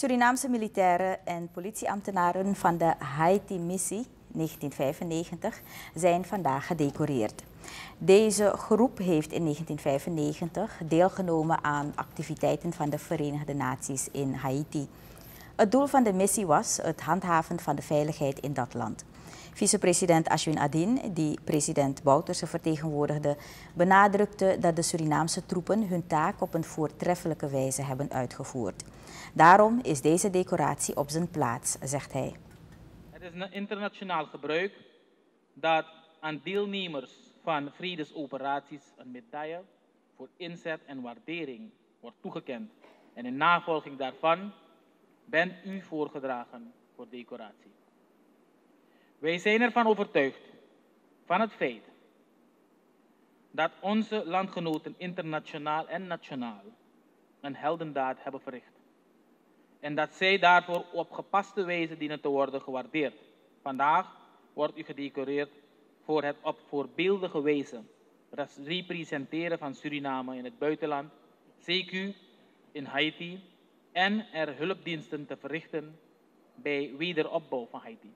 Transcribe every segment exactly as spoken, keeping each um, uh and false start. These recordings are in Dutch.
Surinaamse militairen en politieambtenaren van de Haiti-missie negentien vijfennegentig zijn vandaag gedecoreerd. Deze groep heeft in negentien vijfennegentig deelgenomen aan activiteiten van de Verenigde Naties in Haiti. Het doel van de missie was het handhaven van de veiligheid in dat land. Vicepresident Ashwin Adin, die president Bouterse vertegenwoordigde, benadrukte dat de Surinaamse troepen hun taak op een voortreffelijke wijze hebben uitgevoerd. Daarom is deze decoratie op zijn plaats, zegt hij. Het is een internationaal gebruik dat aan deelnemers van vredesoperaties een medaille voor inzet en waardering wordt toegekend. En in navolging daarvan bent u voorgedragen voor decoratie. Wij zijn ervan overtuigd van het feit dat onze landgenoten internationaal en nationaal een heldendaad hebben verricht. En dat zij daarvoor op gepaste wijze dienen te worden gewaardeerd. Vandaag wordt u gedecoreerd voor het op voorbeeldige wijze representeren van Suriname in het buitenland, C Q in Haiti en er hulpdiensten te verrichten bij wederopbouw van Haiti.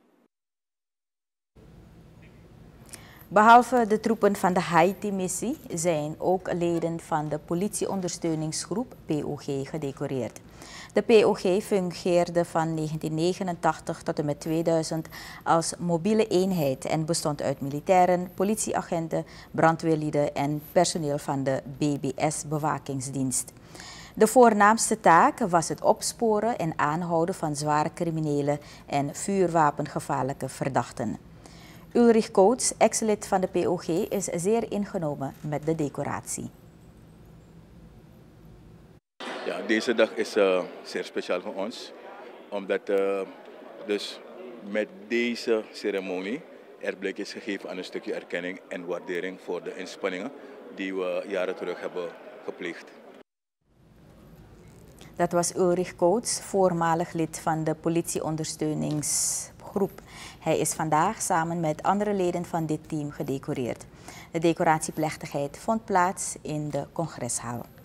Behalve de troepen van de Haiti-missie zijn ook leden van de politieondersteuningsgroep P O G gedecoreerd. De P O G fungeerde van negentien negenentachtig tot en met tweeduizend als mobiele eenheid en bestond uit militairen, politieagenten, brandweerlieden en personeel van de B B S-bewakingsdienst. De voornaamste taak was het opsporen en aanhouden van zware criminelen en vuurwapengevaarlijke verdachten. Ulrich Coates, ex-lid van de P O G, is zeer ingenomen met de decoratie. Ja, deze dag is uh, zeer speciaal voor ons, omdat uh, dus met deze ceremonie er blijk is gegeven aan een stukje erkenning en waardering voor de inspanningen die we jaren terug hebben gepleegd. Dat was Ulrich Coates, voormalig lid van de politieondersteuningsgroep. Hij is vandaag samen met andere leden van dit team gedecoreerd. De decoratieplechtigheid vond plaats in de congreshal.